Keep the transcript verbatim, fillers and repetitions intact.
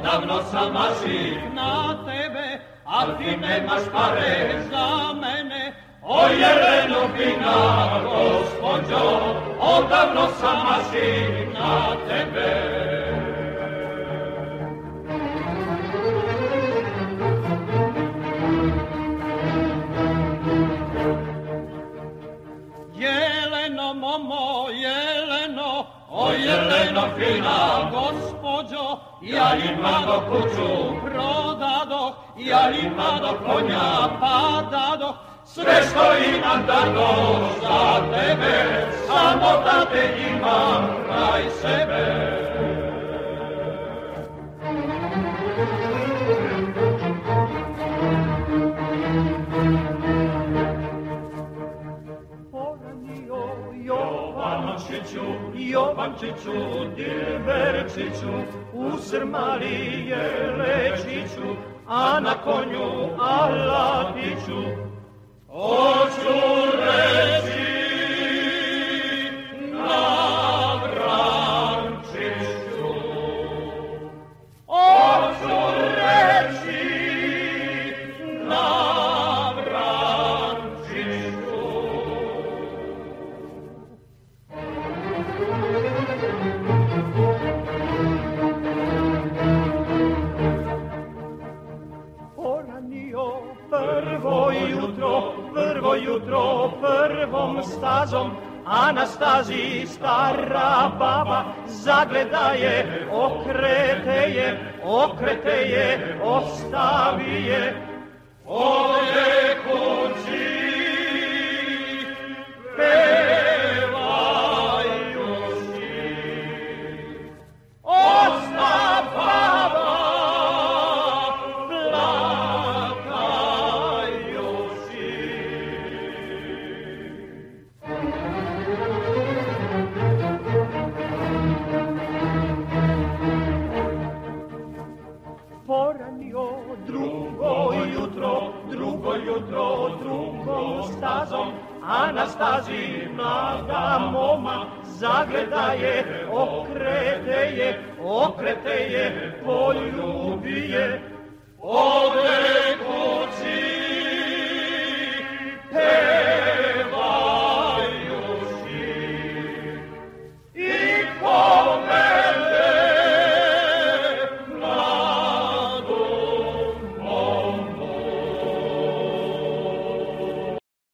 odavno sam mašin na tebe, a ti nemaš pare za mene. O Jeleno fina, gospođo, odavno sam mašin na tebe. Jeleno, momo, Jeleno, o Jeleno fina, gospođo, ja imado kuću prodadoh, ja imado konja padadoh, sve što imam dadoh za tebe, samo da te imam kraj sebe. Jovančiću, Jovančiću, Dilberčiću, u srmali Jelečiću, a na konju Alatiću. Hoću reći na Vrančiću, hoću reći na prvo jutro, prvo jutro, prvom stazom, Anastaziji stara baba zagleda je, okrete je, okrete je, ostavi je. Ode kući, pevajući, osta baba, poranio drugo jutro, drugo jutro, drugom stazom, Anastaziji mlada moma zagleda je, okrete je, okrete je, polju